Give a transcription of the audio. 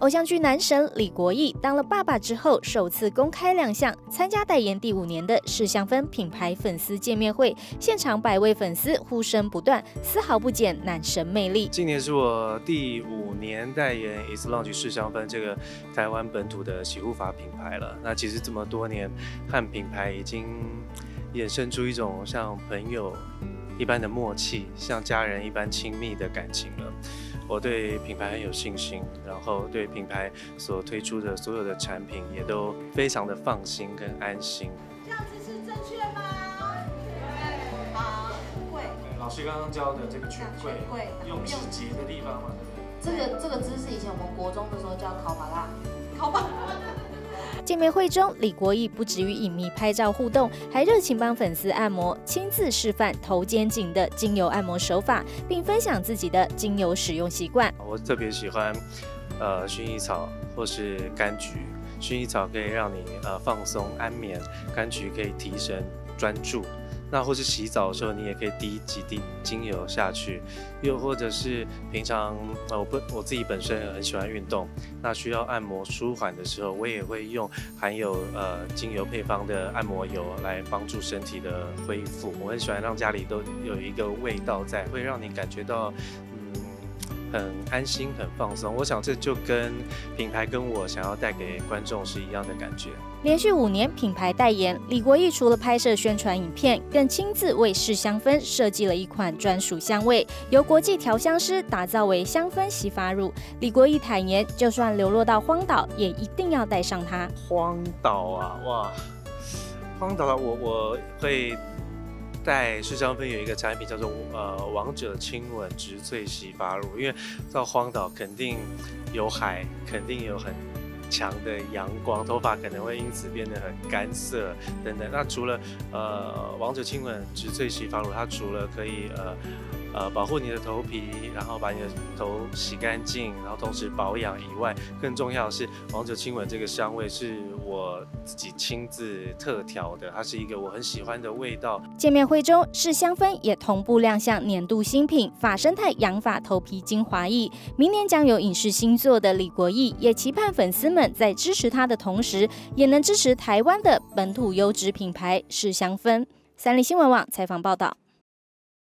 偶像剧男神李国毅当了爸爸之后，首次公开亮相，参加代言第5年的是香氛品牌粉丝见面会，现场100位粉丝呼声不断，丝毫不减男神魅力。 今年是我第5年代言 Islange 是香氛这个台湾本土的洗护法品牌了。那其实这么多年，和品牌已经衍生出一种像朋友一般的默契，像家人一般亲密的感情了。我对品牌很有信心，然后对品牌所推出的所有的产品也都非常的放心跟安心。 这样子是正确吗？对。好，跪。 老师刚刚教的这个全跪，用指节的地方嘛， 对不对？这个姿势以前我们国中的时候叫烤麻辣，烤麻辣。 见面会中，李国毅不止与影迷拍照互动，还热情帮粉丝按摩，亲自示范头肩颈的精油按摩手法，并分享自己的精油使用习惯。 我特别喜欢薰衣草或是柑橘。薰衣草可以让你放松安眠，柑橘可以提神专注。那或是洗澡的时候，你也可以滴几滴精油下去，又或者是平常我自己本身很喜欢运动，那需要按摩舒缓的时候，我也会用含有精油配方的按摩油来帮助身体的恢复。我很喜欢让家里都有一个味道在，会让你感觉到很安心、很放松。我想这就跟品牌跟我想要带给观众是一样的感觉。 连续5年品牌代言，李国毅除了拍摄宣传影片，更亲自为是香氛设计了一款专属香味，由国际调香师打造为香氛洗发乳。李国毅坦言，就算流落到荒岛，也一定要带上它。 荒岛啊，哇！荒岛我会带是香氛有一个产品叫做王者亲吻植萃洗发乳，因为到荒岛肯定有海，肯定有很强的阳光，头发可能会因此变得很干涩等等。那除了王者亲吻植萃洗发乳，它除了可以保护你的头皮，然后把你的头洗干净，然后同时保养以外，更重要的是王者亲吻这个香味是我自己亲自特调的，它是一个我很喜欢的味道。 见面会中，是香氛也同步亮相年度新品法生态养发头皮精华液。明年将有影视新作的李国毅也期盼粉丝们在支持他的同时，也能支持台湾的本土优质品牌是香氛。三立新闻网采访报道。